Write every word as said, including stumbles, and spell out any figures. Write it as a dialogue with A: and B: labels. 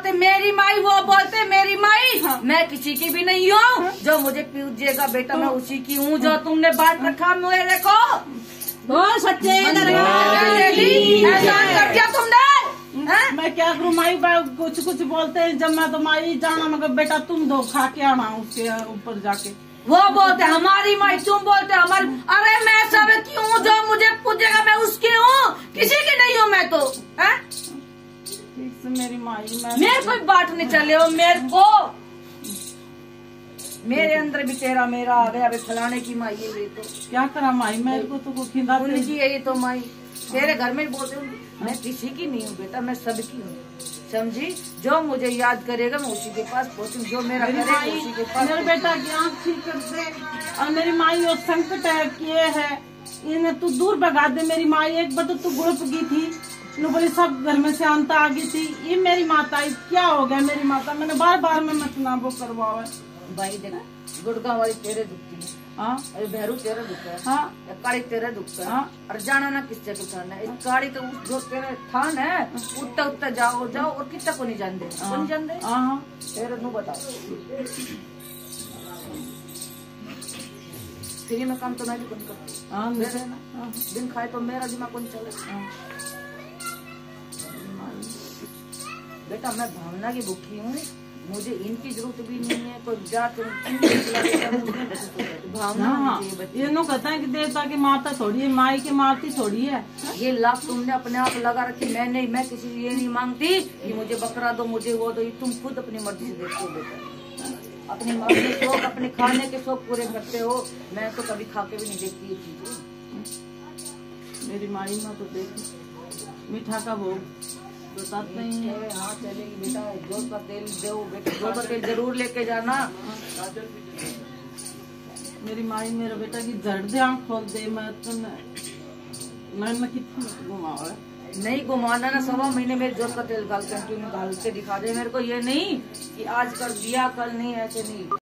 A: बोलते मेरी माई, वो बोलते मेरी माई।
B: हाँ।
A: मैं किसी की भी नहीं हूँ। हाँ। जो मुझे पूछेगा बेटा मैं उसी की हूँ जो तुमने बांट रखा मेरे को।
B: वो सच्चे
A: एहसान कर दिया तुमने।
B: है? मैं क्या करूँ माई, कुछ कुछ बोलते हैं जब मैं तो माई जाना मगर बेटा तुम दो खा के आना उसके ऊपर जाके।
A: वो बोलते हमारी माई, तुम बोलते हमारी। अरे मैं सब की हूँ, जो मुझे पूछेगा मैं उसकी हूँ, किसी की नहीं हूँ मैं तो। है?
B: ठीक से मेरी माई, मैं
A: मेरे कोई बांटने चले हो मेरे को। मेरे अंदर भी तेरा मेरा आ गया। अभी फलाने की माई है ये तो
B: क्या करा माई, मेरे को तो खिंदा
A: उनकी है ये तो माई। तेरे घर में बोलते हूँ मैं किसी की नहीं हूँ बेटा, मैं सबकी हूँ, समझी। जो मुझे याद करेगा मैं उसी के पास पहुँचूँ, जो मेरा करेगा उसी के पास।
B: मेरे बेटा की आँख ठीक कर दे। और मेरी माई और संकट है किए है इन्हें तू दूर भगा दे। मेरी माई एक बार तो तू गुड़प गई थी, नो बोली सब घर में से अंता आ गई थी। ये मेरी माता क्या हो गया मेरी माता, मैंने बार बार में मत ना वो करवावे।
A: भाई देखा गुड़गा वाली तेरे दुखती है।
B: हाँ
A: अरे भैरू तेरा दुख है।
B: हाँ
A: काड़ी तेरा दुख है।
B: हाँ
A: और जाना ना किससे को जाना है। काड़ी तो जो तेरे थान है उतना उतना जाओ जाओ और कितना को नहीं जान दे को नहीं जान दे।
B: हाँ
A: तेरे नु बताओ फ्री में काम तो मैं भी कौन करती।
B: हाँ
A: दिन खाए तो मेरा दिमाग कौन चले। बेटा मैं भावना की भूखी हूँ, मुझे इनकी जरूरत भी नहीं है। कोई जात भावना
B: हाँ, ये नो कहता है कि देवता की माता थोड़ी है, माई की माती थोड़ी है।
A: ये लाभ तुमने अपने आप लगा रखी। मैं नहीं, मैं किसी से ये नहीं मांगती कि मुझे बकरा दो मुझे वो दो। तुम खुद अपनी मर्जी से देखते हो बेटा, अपने अपने शौक अपने खाने के शौक पूरे करते हो। मैं तो कभी खा के भी नहीं देखती ये चीजें।
B: मेरी माई माँ तो देख मीठा का भोग बताते नहीं है।
A: हाँ चलेगी बेटा, जोर का तेल दो बेटा, जोर का तेल जरूर लेके जाना।
B: मेरी माई मेरा बेटा की जड़ दे आँख खोल दे। मैं तो मैं मैं कितनी घुमाओ
A: नहीं घुमाना ना, सवा महीने में जोर का तेल डाल कंटिन्यू डाल के दिखा दे मेरे को। ये नहीं कि आज कर दिया कल नहीं, ऐसे नहीं।